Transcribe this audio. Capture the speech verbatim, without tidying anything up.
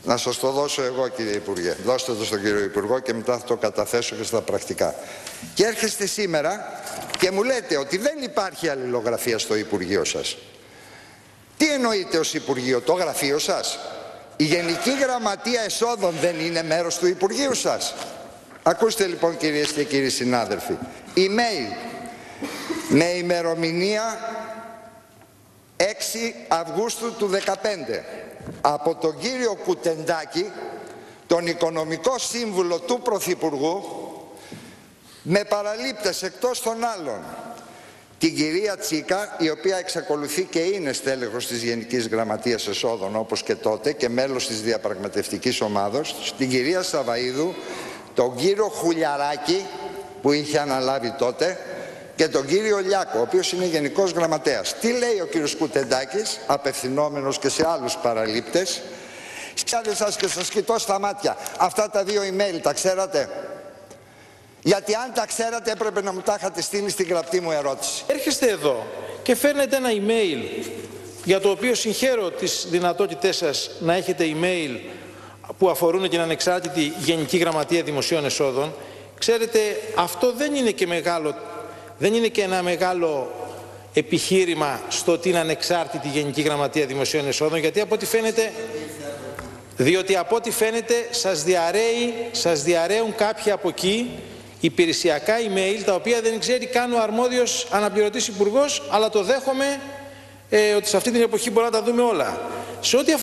Να σας το δώσω εγώ, κύριε Υπουργέ. Δώστε το στον κύριο Υπουργό και μετά θα το καταθέσω και στα πρακτικά. Και έρχεστε σήμερα και μου λέτε ότι δεν υπάρχει αλληλογραφία στο Υπουργείο σας. Τι εννοείτε ως Υπουργείο, το γραφείο σας? Η Γενική Γραμματεία Εσόδων δεν είναι μέρος του Υπουργείου σας? Ακούστε λοιπόν, κυρίες και κύριοι συνάδελφοι, email με ημερομηνία έξι Αυγούστου του δεκαπέντε από τον κύριο Κουτεντάκη, τον οικονομικό σύμβουλο του Πρωθυπουργού, με παραλήπτες εκτός των άλλων την κυρία Τσίκα, η οποία εξακολουθεί και είναι στέλεχος της Γενικής Γραμματείας Εσόδων όπως και τότε και μέλος της διαπραγματευτικής ομάδος, την κυρία Σαβαΐδου, τον κύριο Χουλιαράκη που είχε αναλάβει τότε και τον κύριο Λιάκο, ο οποίος είναι Γενικός Γραμματέας. Τι λέει ο κύριος Κουτεντάκης, απευθυνόμενος και σε άλλους παραλήπτες? Σκάτε σας και σας κοιτώ στα μάτια. Αυτά τα δύο email τα ξέρατε? Γιατί αν τα ξέρατε έπρεπε να μου τα είχατε στείλει στην γραπτή μου ερώτηση. Έρχεστε εδώ και φέρνετε ένα email για το οποίο συγχαίρω τις δυνατότητές σας να έχετε email που αφορούν την ανεξάρτητη Γενική Γραμματεία Δημοσίων Εσόδων. Ξέρετε, αυτό δεν είναι και μεγάλο, δεν είναι και ένα μεγάλο επιχείρημα στο ότι είναι ανεξάρτητη Γενική Γραμματεία Δημοσίων Εσόδων, γιατί από ό,τι φαίνεται, διότι από ό,τι φαίνεται σας, διαρρέει, σας διαρρέουν κάποιοι από εκεί υπηρεσιακά email, τα οποία δεν ξέρει καν ο αρμόδιος αναπληρωτής υπουργός, αλλά το δέχομαι ε, ότι σε αυτή την εποχή μπορούμε να τα δούμε όλα. Σε ό,τι